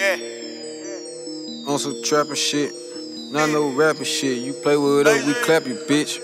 On some trapping shit, not no rapping shit. You play with us, we clap you, bitch.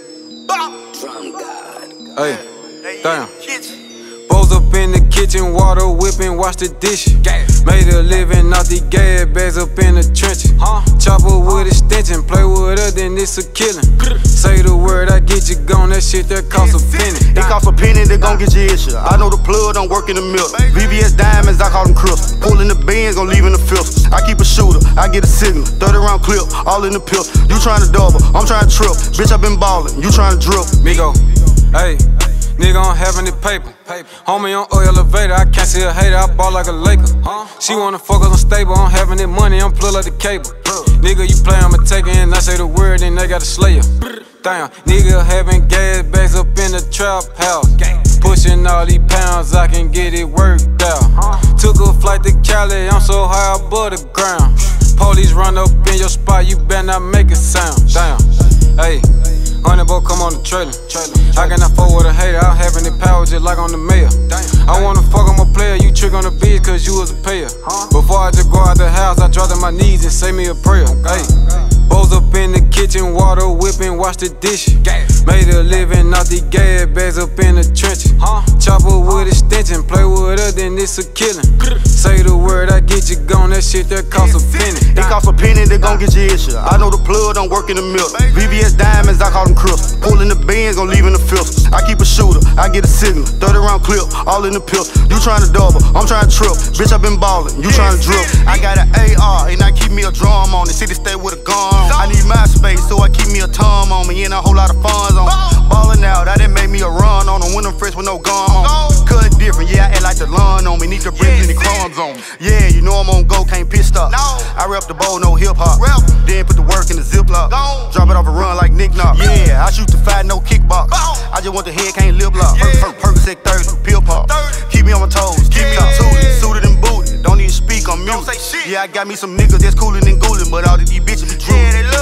Drum God. Hey, damn. Bowls up in the kitchen, water whipping, wash the dishes. Made a living off the gas bags up in the trenches. Chopper with extension, play with her, then it's a killing. Say the word, I get you gone, that shit that cost a penny. It cost a penny, they gon' get your issue. I know the plug don't work in the middle. VVS diamonds, I call them crystals. Pullin' the Benz, gon' leave in the filth. I keep a shooter, I get a signal. 30 round clip, all in the pill. You tryna double, I'm tryna trip. Bitch, I been ballin', you tryna drip. Migo, hey. Nigga, I'm having the paper. Homie on elevator, I can't see a hater, I ball like a Laker. She wanna fuck us unstable, I'm having that money, I'm plug like the cable. Nigga, you play, I'ma take it, and I say the word, then they gotta slay you. Damn, nigga having gas bags up in the trap house. Pushing all these pounds, I can get it worked out. Took a flight to Cali, I'm so high above the ground. Police run up in your spot, you better not make a sound. Damn, hey. Honey boy, come on the trailer. I cannot fuck with a hater, I'm having the power just like on the mayor. I wanna fuck on my player, you trick on the bitch cause you was a payer. Before I just go out the house, I drop to my knees and say me a prayer. Hey, bowls up in the kitchen, water whipping, wash the dishes. Made a living off the gas bags up in the trenches. Chopper with extension, play with her, then it's a killing. Say the word, I get you gone, that shit that cost a penny. It cost a penny, they gon' get your issue. I know the plug don't work in the middle. VVS diamonds, I call them crystals. Pullin' the Benz, gon' leave in the filth. I keep a shooter, I get a signal. 30 round clip, all in the pill. You tryna double, I'm tryna trip. Bitch, I been ballin', you tryna drip. I got an AR, and I keep me a drum on it. City stay with a gun on. I need my space, so I keep me a tom on me. And a whole lot of funds on me. Ballin' out, I done made me a run on them. When I'm fresh with no gum on me. Cut different, yeah, I act like the lawn on me. Need to bring plenty crumbs on me. Yeah, you know I'm on go, can't piss up. I rep the bowl, no hip hop. Then put the work in the ziplock. Drop it off a run like Nick Knock. Yeah, I shoot the fight, no kickbox. I just want the head, can't lip lock. Percocet 30, pill pop. Keep me on my toes, keep me up suited and booted. Don't even speak on music. Yeah, I got me some niggas that's coolin' and goolin', but all of these bitches be true.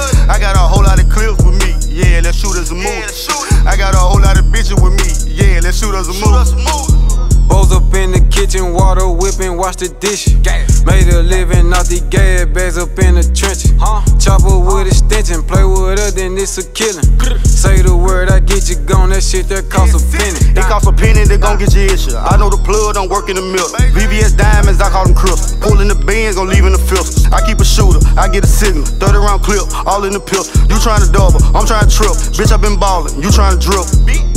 I got a whole lot of clips with me. Yeah, let's shoot us a movie. I got a whole lot of bitches with me. Yeah, let's shoot us a movie. Bowls up in the kitchen, water whipping, wash the dishes. Made a living off the gas bags up in the trenches. Chopper with extension, play with her, then it's a killing. Say the word, I get you gone, that shit that cost a penny. It cost a penny, they gon' get your issue. I know the plug don't work in the middle. VVS diamonds, I call them crystals. Pullin' the Benz, gon' leave in the filth. I keep a shooter, I get a signal. 30 round clip, all in the pill. You tryna double, I'm tryna trip. Bitch, I been ballin', you tryna drip.